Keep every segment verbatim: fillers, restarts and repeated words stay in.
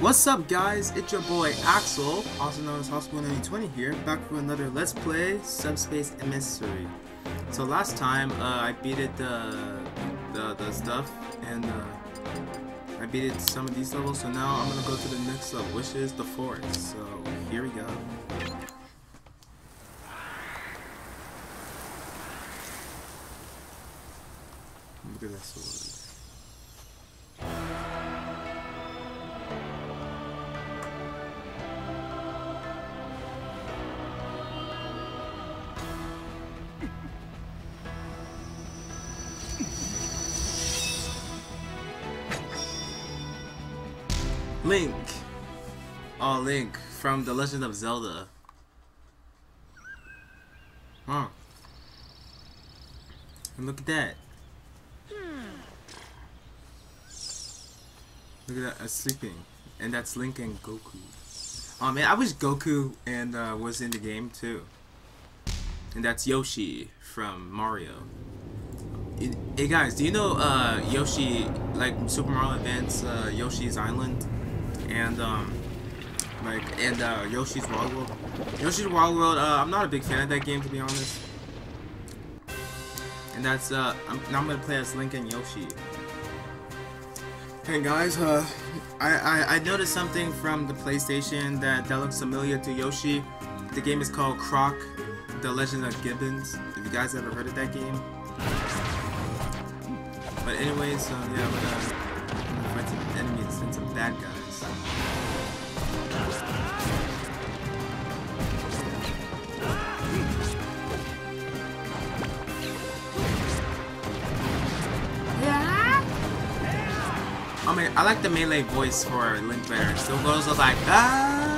What's up, guys? It's your boy Axel, also known as Hospital ninety twenty here, back for another Let's Play Subspace Emissary. So last time uh, I beated the, the the stuff, and uh, I beated some of these levels. So now I'm gonna go to the next level, which is the forest. So here we go. Look at that sword. Link! Oh, Link from The Legend of Zelda. Huh. And look at that. Look at that, uh, sleeping. And that's Link and Goku. Oh man, I wish Goku and uh, was in the game too. And that's Yoshi from Mario. Hey guys, do you know uh, Yoshi, like Super Mario Advance, uh, Yoshi's Island? And um, like, and uh, Yoshi's Wild World. Yoshi's Wild World. Uh, I'm not a big fan of that game, to be honest. And that's uh, I'm, now I'm gonna play as Link and Yoshi. Hey guys, uh, I, I I noticed something from the PlayStation that that looks familiar to Yoshi. The game is called Croc: The Legend of Gibbons. Have you guys ever heard of that game? But anyways, uh, yeah, I'm gonna, I'm gonna fight some enemies and some bad guys. I mean, I like the melee voice for Link better. It still goes like, ah!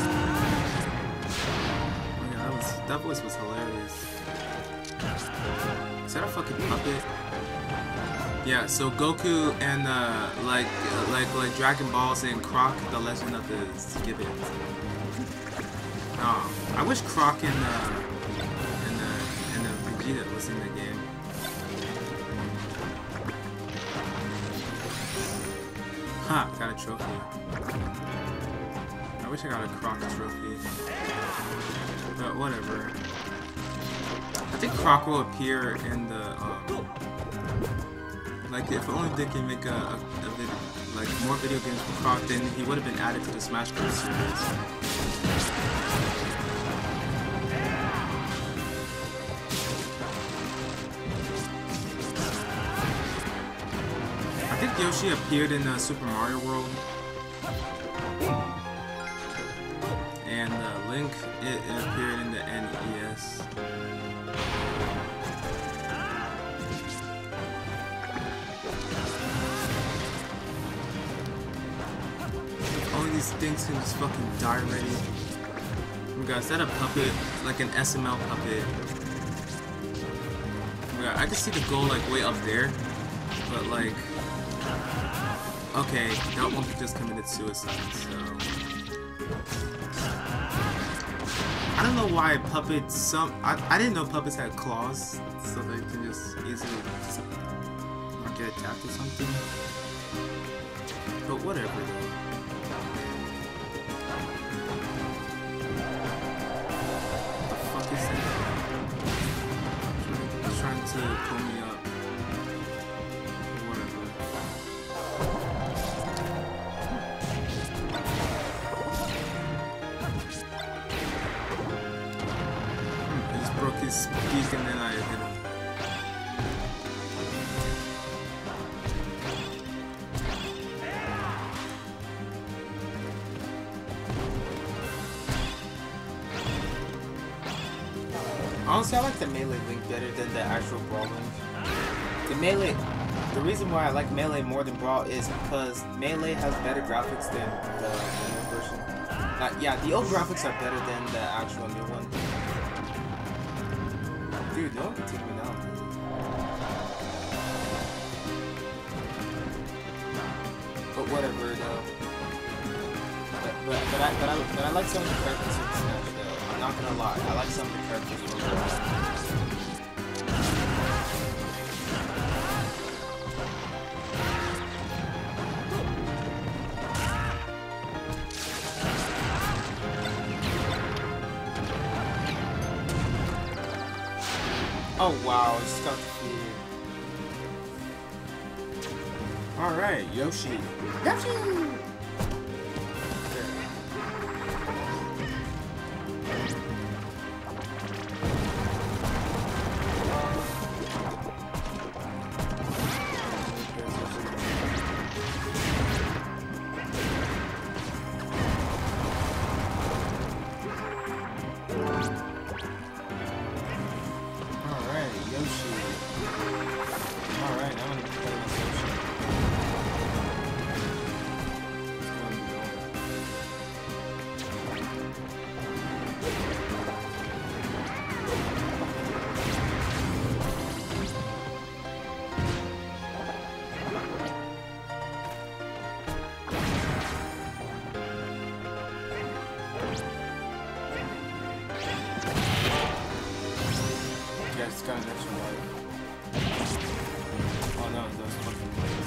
Oh yeah, that was, that voice was hilarious. Is that a fucking puppet? Yeah, so Goku and uh, like, uh, like, like Dragon Balls and Croc: The Legend of the Gibbons. Oh, I wish Croc and uh, and uh, and uh, Vegeta was in the game. Ha! Got a trophy. I wish I got a Croc trophy. But whatever. I think Croc will appear in the um, like, if only they can make a, a, a video, like more video games for Croc, then he would have been added to the Smash Bros. Series. I think Yoshi appeared in uh, Super Mario World, and uh, Link it, it appeared in the N E S. These things can just fucking die already. Oh my god, is that a puppet? Like an S M L puppet? Oh my god, I can see the goal like way up there, but like, okay, that one just committed suicide, so I don't know why puppets. Some I I didn't know puppets had claws, so they can just easily just not get attacked or something. But whatever though. To pull me up. Whatever. Hmm, I just broke his beak and then I hit him. Honestly, I like the melee Link better than the actual Brawl Link. The melee, the reason why I like melee more than Brawl is because melee has better graphics than the, the new version. Uh, yeah, the old graphics are better than the actual new one. Dude, no one can take me down. But whatever, though. But but, but I but I but I like some of the characters in Smash though. I'm not gonna lie, I like some of the characters from Smash. Oh wow, I just got defeated. Alright, Yoshi. Yoshi! It's got an extra life. Oh no, those fucking lights.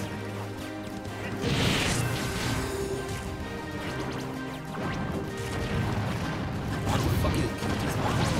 What the fuck is this?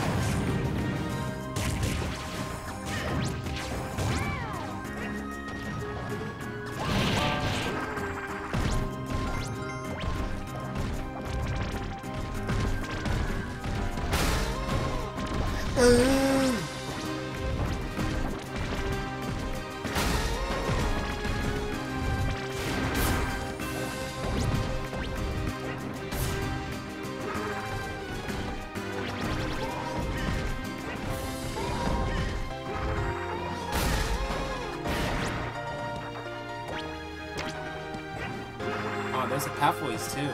Oh, there's a pathways too.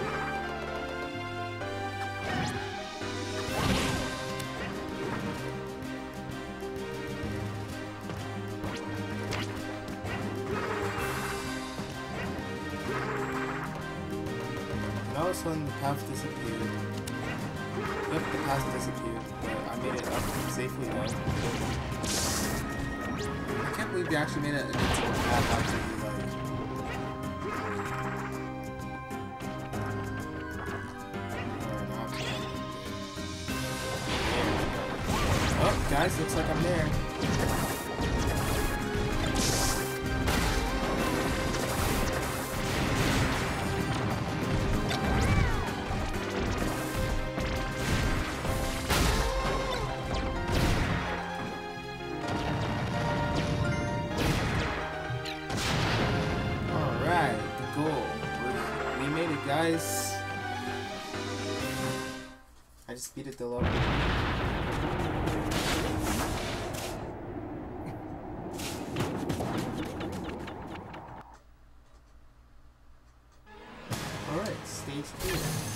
All of a sudden the path disappeared. Yep, the path disappeared, but I made it up safely though. I can't believe they actually made it into the path after you like. Oh, guys, looks like I'm there. Guys, I just beat it the level. Alright, stage two.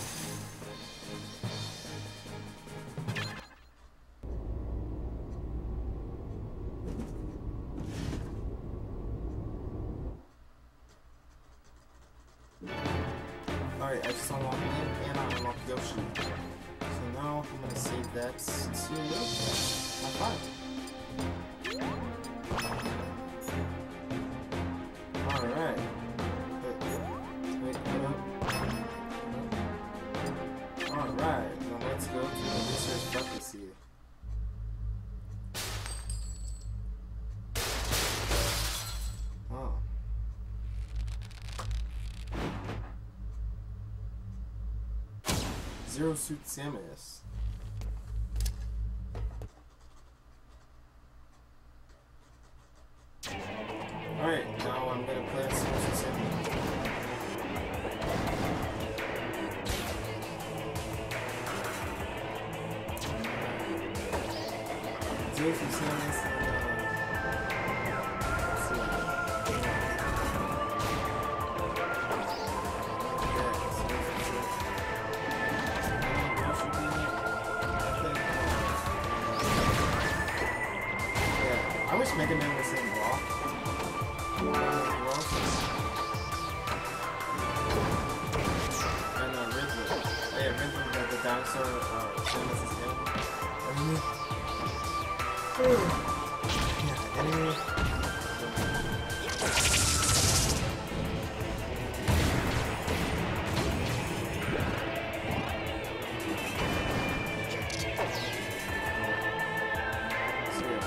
Alright, I just unlocked him and I unlocked Yoshi. So now I'm gonna save that to Yoshi. High five. Alright. Wait, wait, hold up. Alright, now let's go to the research frequency. Oh. Zero Suit Samus. Alright, now I'm gonna play Zero Suit Samus. Zero Suit Samus. I wish Mega Man was in Raw. And uh, Ridley. Oh, yeah, Ridley, the, the dinosaur, uh, Samus is in. Enemy. Yeah, enemy.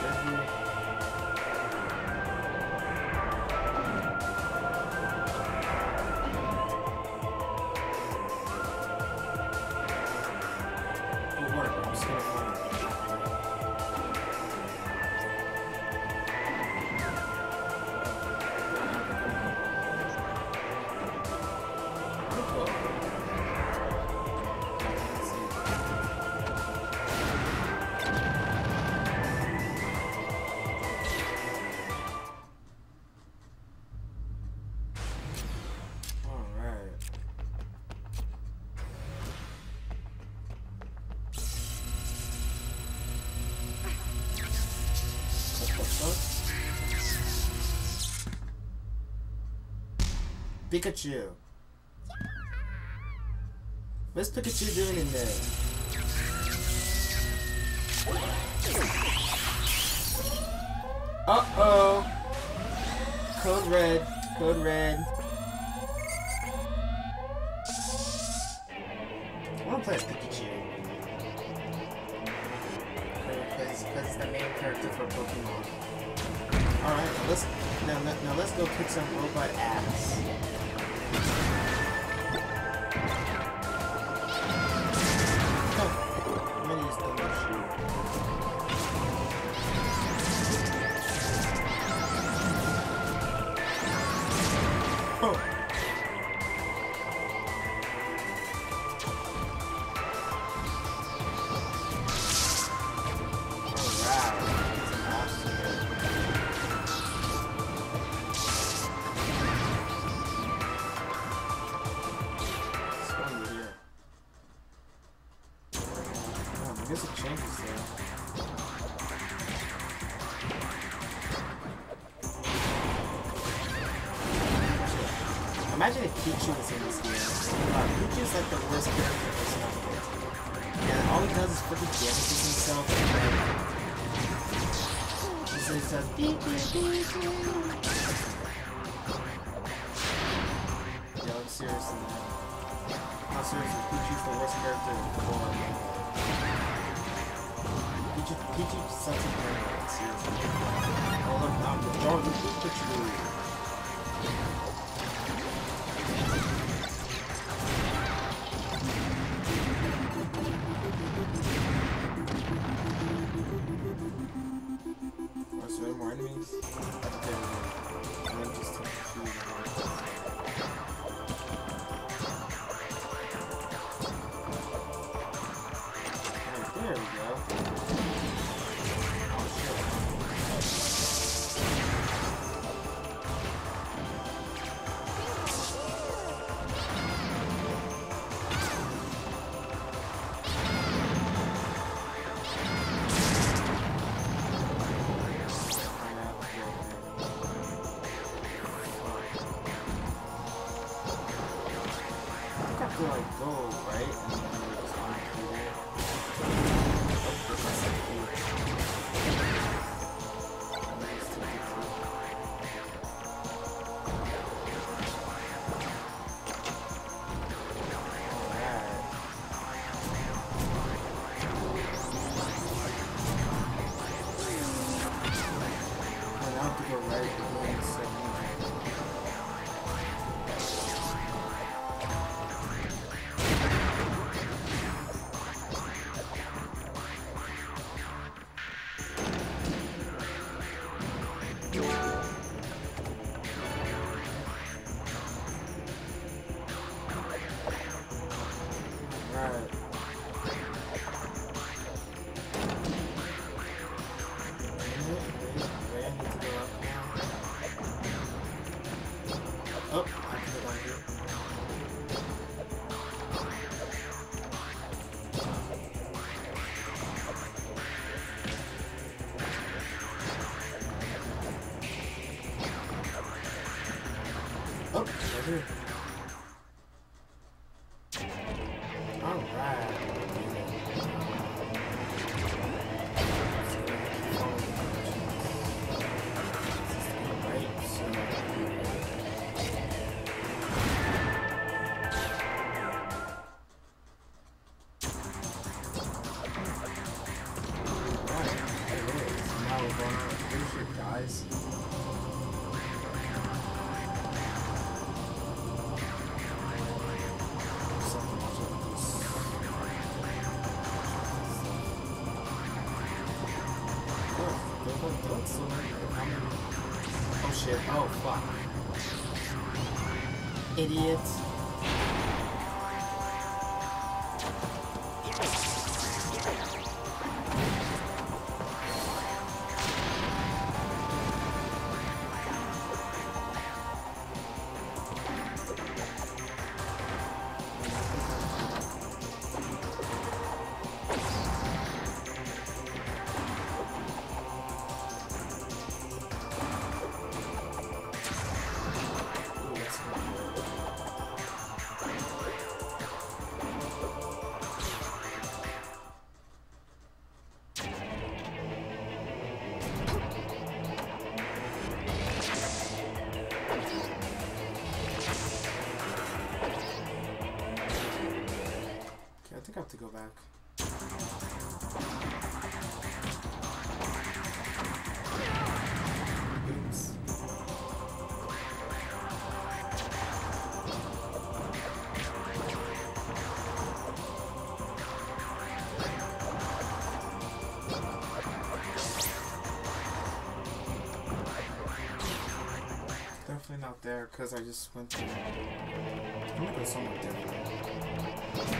Pikachu. What's Pikachu doing in there? Uh-oh. Code red. Code red. I want to play as Pikachu. Because it's the main character for Pokemon. Alright, let's now, now let's go kick some robot ass. Oh, I'm gonna use the left shoe. Oh. Imagine if Pichu was in this game. Uh, Pichu is like the worst character in this game. And all he does is freaking damages himself and like... He says, uh, beep, beep, beep, beep. Yo, seriously. No, seriously, Pichu's the worst character in the world. Pichu, Pichu's such a brain, seriously. Oh look, I'm the dog with Pikachu. going on. I'm pretty sure it dies. Something else with this. Oh, look, look, look, so many. How many? Oh shit. Oh fuck. Idiot. I think I have to go back. Oops. Definitely not there because I just went to. I'm gonna go somewhere different.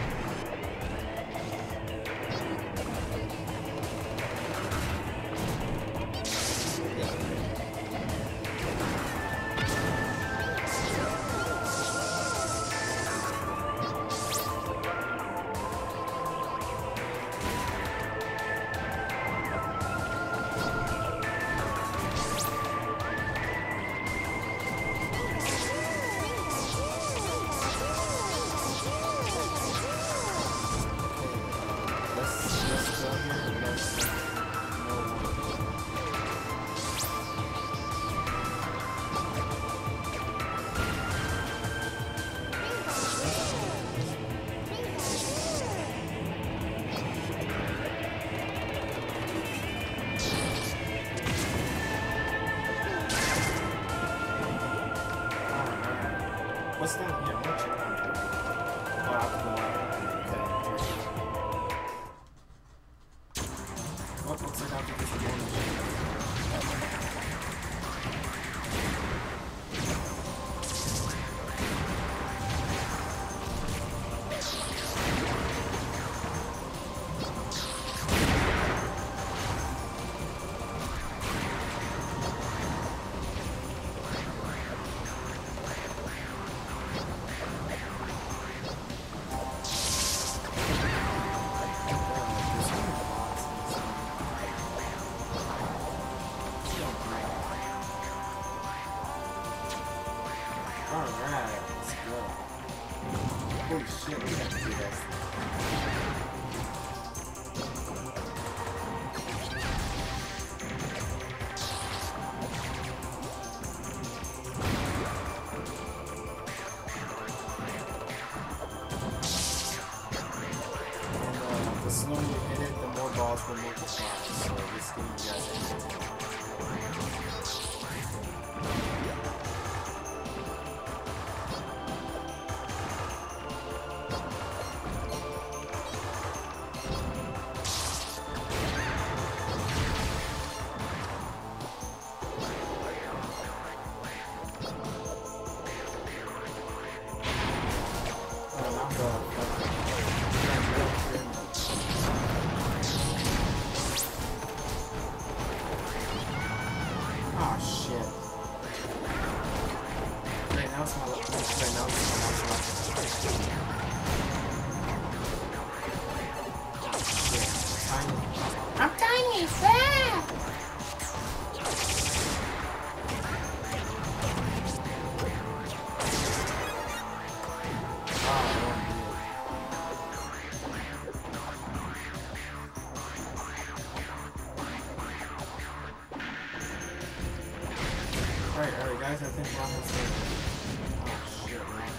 What's down here? What's down here? Oh, I have to go out. Okay. What looks like I have to get the one. Alright, let's go. Holy shit, we have to do this. And uh, the slower you hit it, the more balls will multiply. So this game you guys have to oh shit. Right now it's my left. Right now it's my left. Shit. Tiny. I'm tiny, fat! Alright, alright guys, I think we're almost there. Oh shit, man.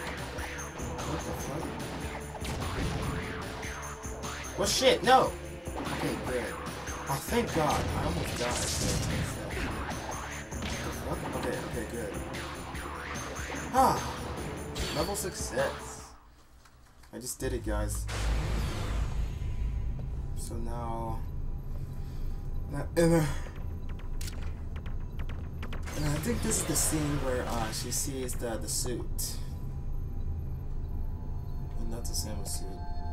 What the fuck? Well shit, no! Okay, good. Oh, thank God. I almost died. Okay, okay, good. Ah, level success. I just did it, guys. So now, now and, uh, and I think this is the scene where uh, she sees the the suit, and that's a Samus suit.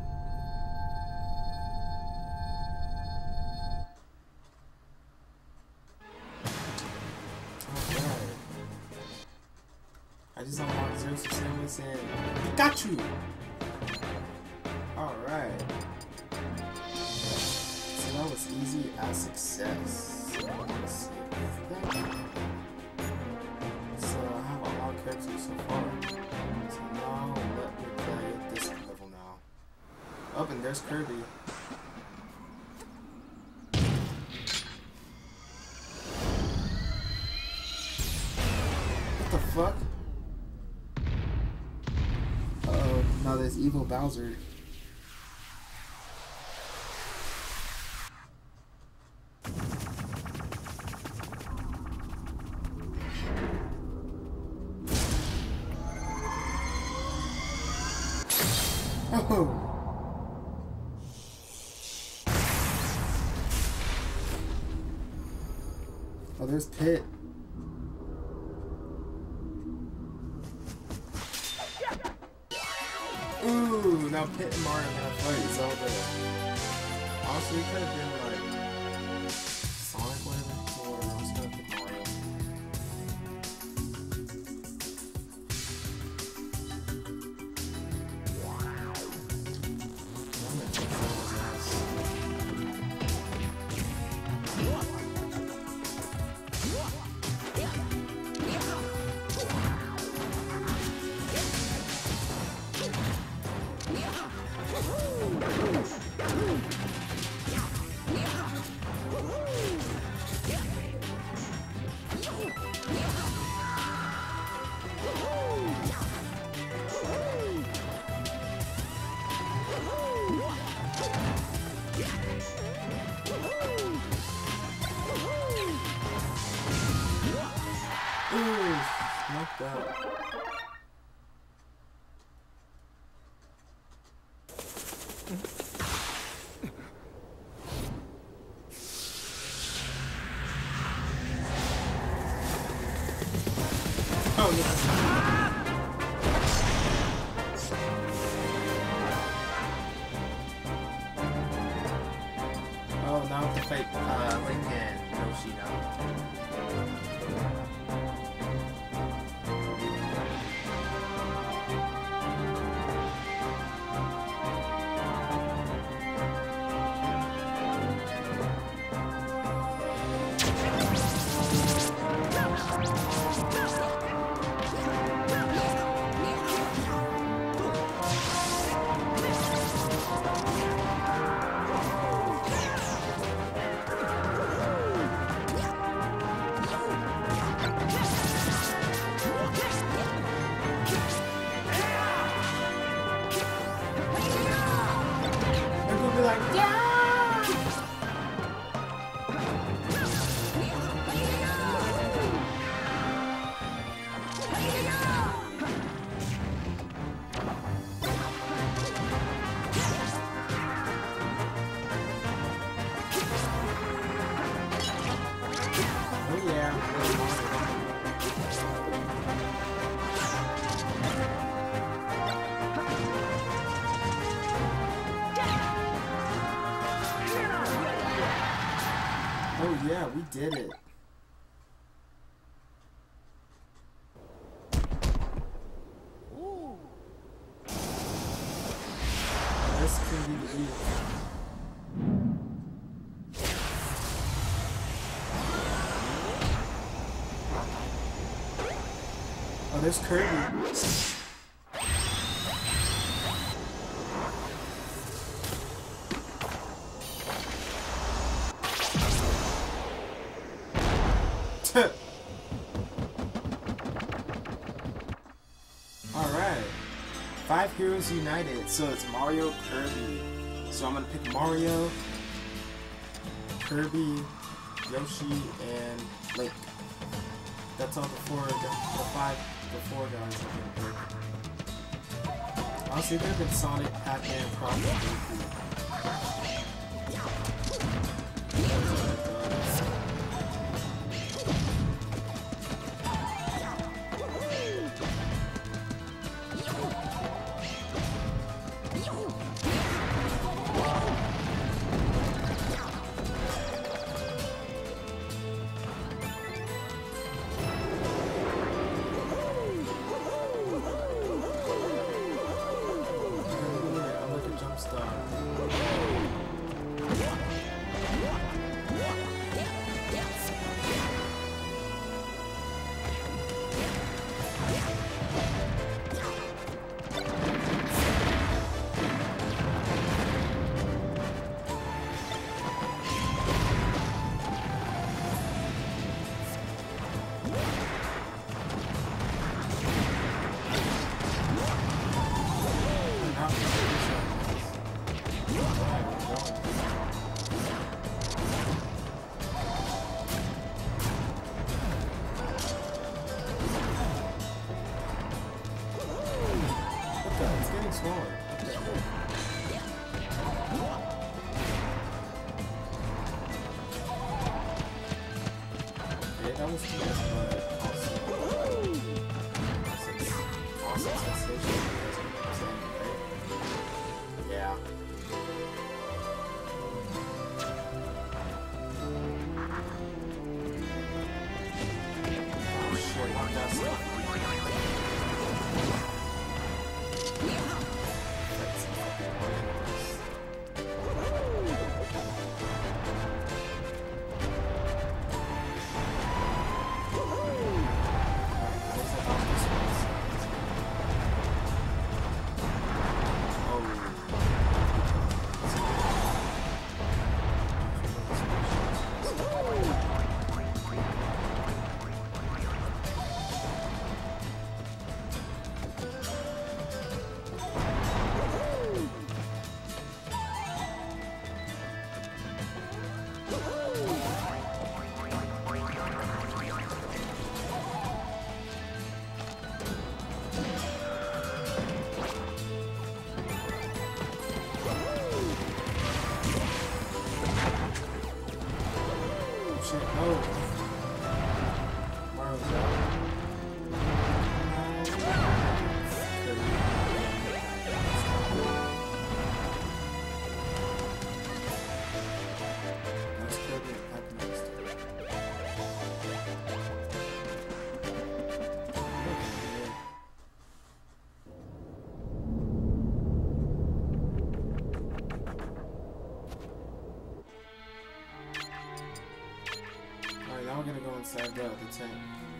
I just unlocked Zero Suit Samus and Pikachu! Alright. So that was easy as success. Let's see. So I have a lot of characters so far. So now let me play this level now. Oh, and there's Kirby. What the fuck? Uh-oh, now there's evil Bowser. Oh! Oh, there's Pit. Ooh, now Pit and Mario are gonna fight Zelda. Honestly, it could have been like Sonic, whatever. Or I'm just gonna pick Mario. I'm gonna take Zelda's ass. Ooh, knocked out. Oh, yes. Oh, now I have to fight uh, Link and Yoshi now. Oh yeah, we did it. This can be the deal. Oh, there's Kirby. Alright. Five Heroes United. So it's Mario, Kirby. So I'm gonna pick Mario. Kirby, Yoshi, and Link. That's all the four, the, the five, the four guys have been broken. Honestly, there have been Sonic, Pac-Man, Croc, and Goku. We're gonna go inside the, the tank.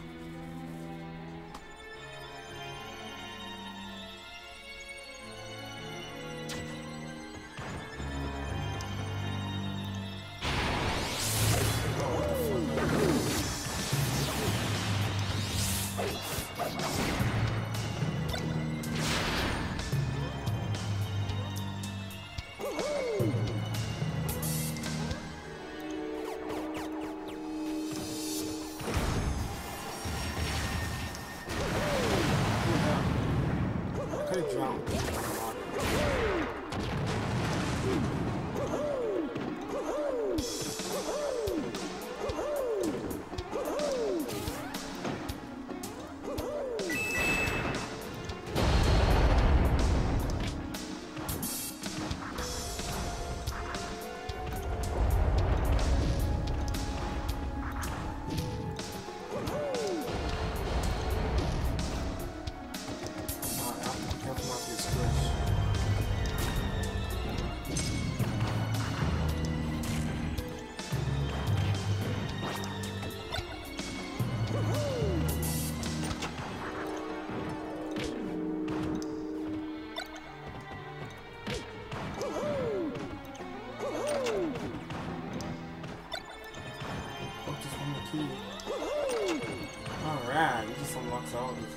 Alright, you just unlocks all these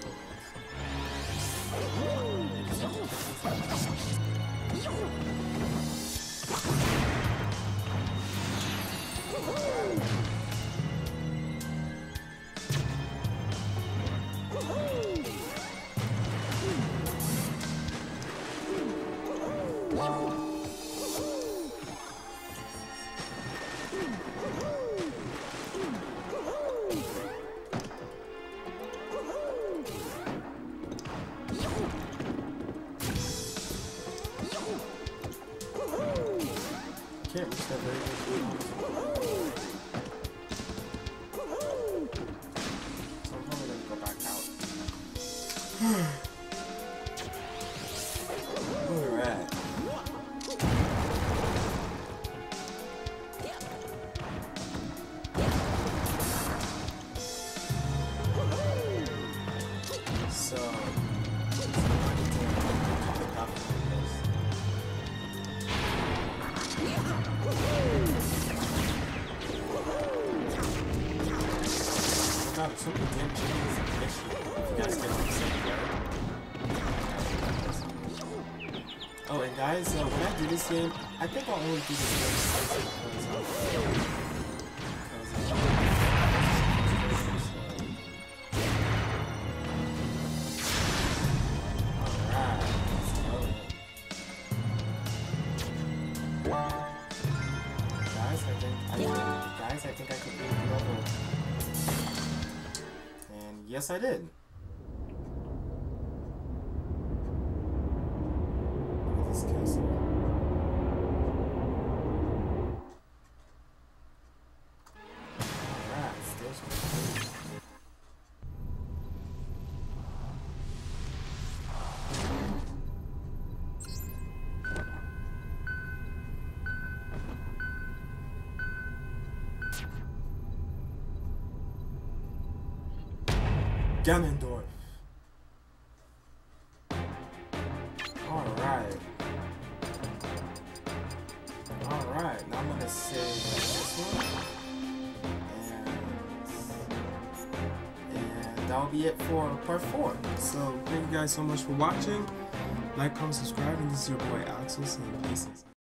levels. So I'm probably gonna go back out. Alright. So, I need to pick up this. God, if somebody didn't change this issue, if you guys get what I'm saying, right? Oh, and guys, uh, when I do this game, I think I'll only do this game because, uh, because, uh, alright, let's go. Guys, I think, I think, guys, I think I could beat the level. And yes, I did. This castle. Alright, still some. Ganondorf. Alright. Alright, now I'm gonna save this one. And, and that'll be it for part four. So thank you guys so much for watching. Like, comment, subscribe, and this is your boy Axel saying pieces.